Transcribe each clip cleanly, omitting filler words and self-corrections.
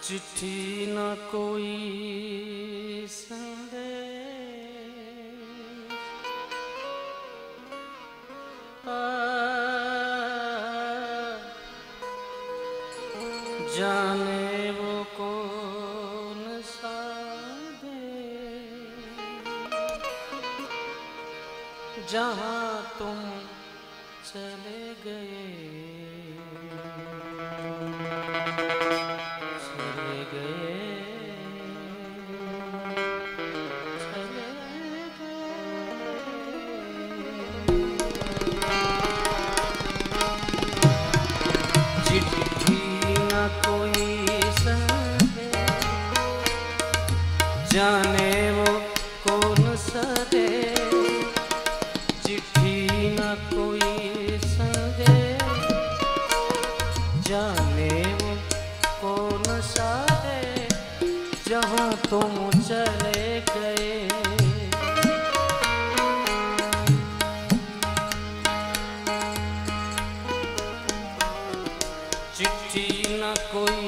चिट्ठी न कोई संदेश जाने वो कौन सा देश जहाँ तुम चले गए जाने वो कौन सा देश चिट्ठी न कोई संदेश जाने वो कौन सा देश जहाँ तुम चले गए चिट्ठी न कोई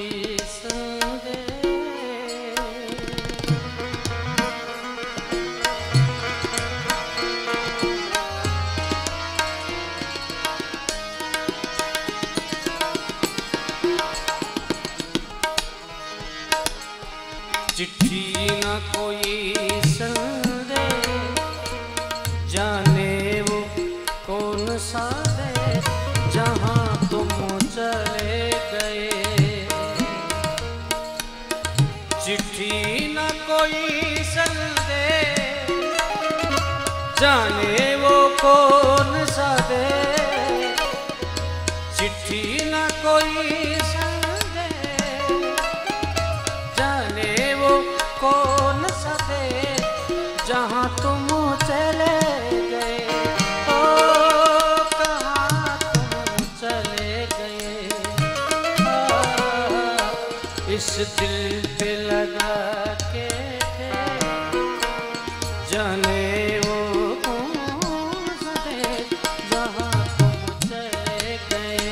चिट्ठी न कोई संदेश जाने वो कौन सा देश जहाँ तुम चले गए चिट्ठी न कोई संदेश जाने वो कौन सा देश चिट्ठी न कोई कौन सा देश जहाँ तुम चले गए ओ कहाँ तुम चले गए इस दिल पे लगा के जाने वो कौन सा देश जहाँ तुम चले गए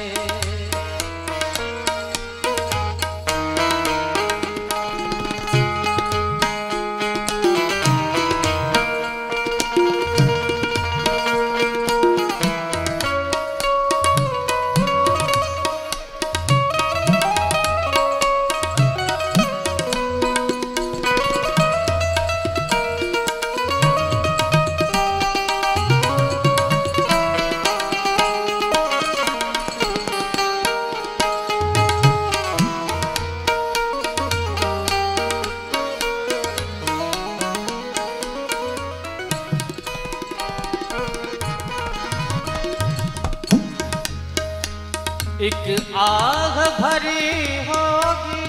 एक आग भरी होगी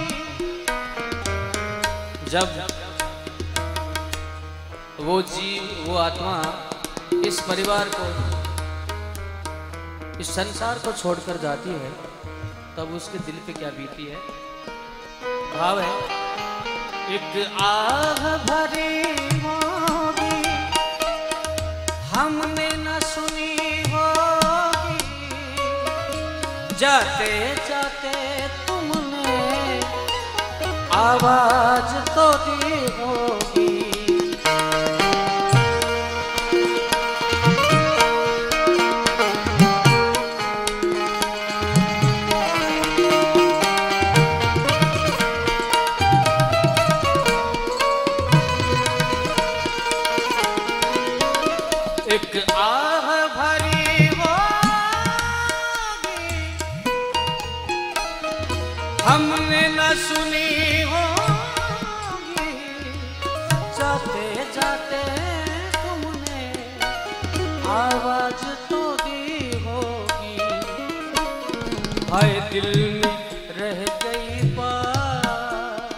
जब वो जीव वो आत्मा इस परिवार को इस संसार को छोड़कर जाती है तब उसके दिल पे क्या बीती है। भाव है एक आग भरी होगी हमने न सुनी जाते जाते तुमने आवाज तो दी होगी एक आह भरी हमने न सुनी होगी जाते जाते तुमने आवाज तो दी होगी हाय दिल में रह गई बात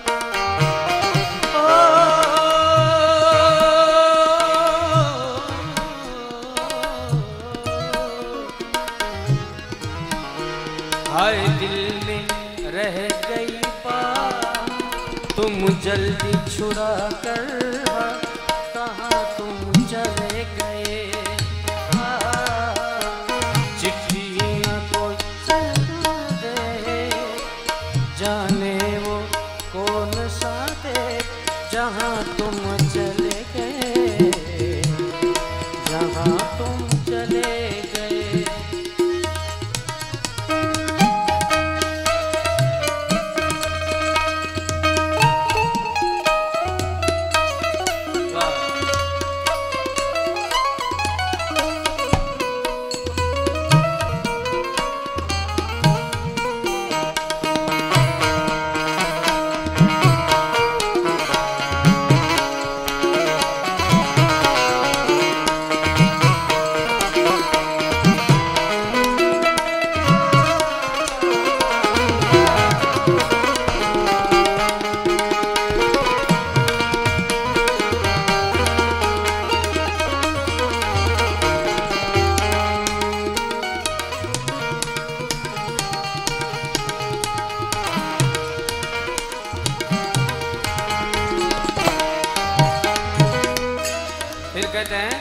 हाय दिल में रह गई बात तुम जल्दी छुड़ा कर कहाँ तुम चले गए चिट्ठी न कोई संदेश जाने वो कहते हैं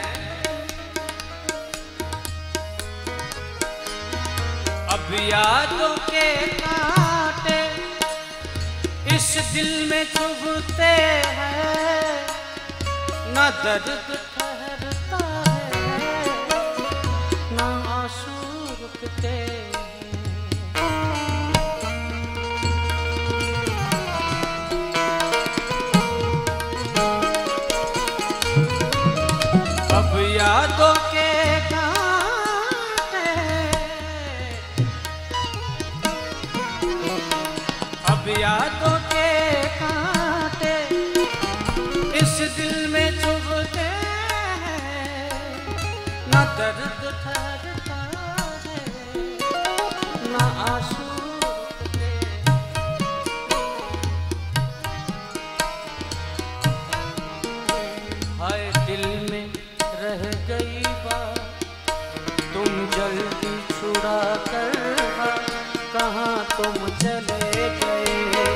अब यादों के कांटे इस दिल में चुभते हैं, ना दर्द ठहरता है, ना आंसू रुकते हैं। अब यादों के कांटे, अब यादों के कांटे इस दिल में चुभते हैं, ना दर्द ठहरता है, ना आंसू रुकते। हाय दिल में रह गई बात तुम जल्दी छुड़ा कर, कहाँ तुम चले गए।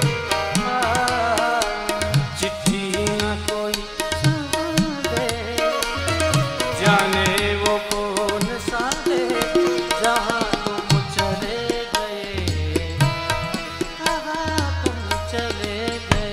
चिट्ठी न कोई दे, जाने वो कौन सा दे, जहाँ तुम चले गए, कहाँ तुम चले गए।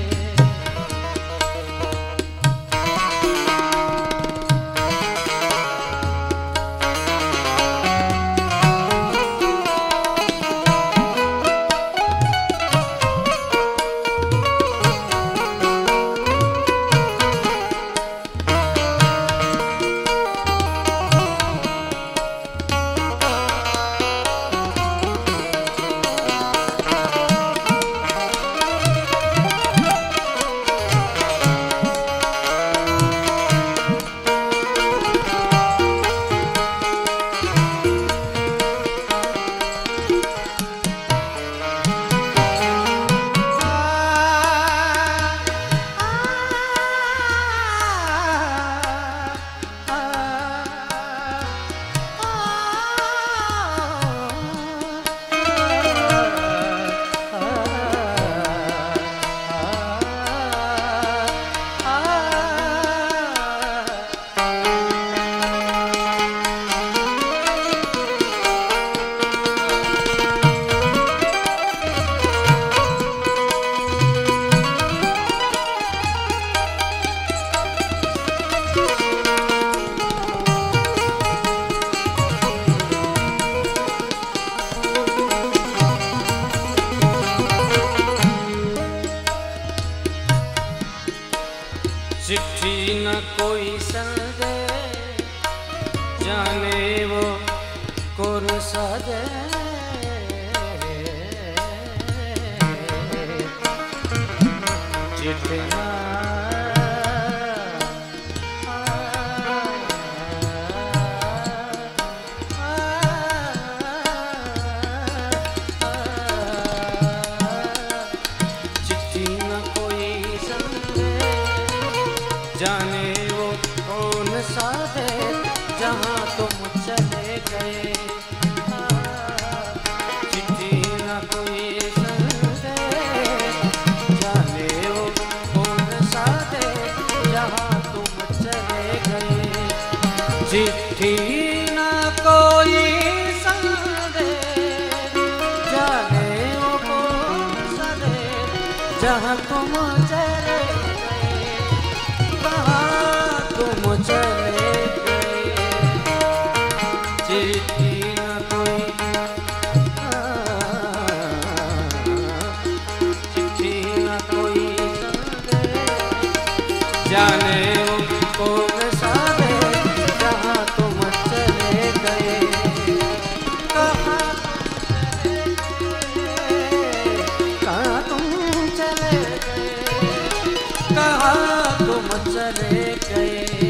चिट्ठी न कोई संदेश, जाने वो कौन सा दे, चिट्ठी न जाने वो कौन सा है, जहाँ तुम चले गए। चिट्ठी न कोई संदेश, जाने वो कौन सा है, जहाँ तुम चले गए। चिट्ठी न कोई संदेश, जाने वो कौन सा है, जहाँ तुम चले तुम चले गए। चिट्ठी न कोई, चिट्ठी न कोई जाने वो कौन सा है, जहाँ तुम चले गए। कहाँ तुम चले गए, कहाँ तुम चले गए।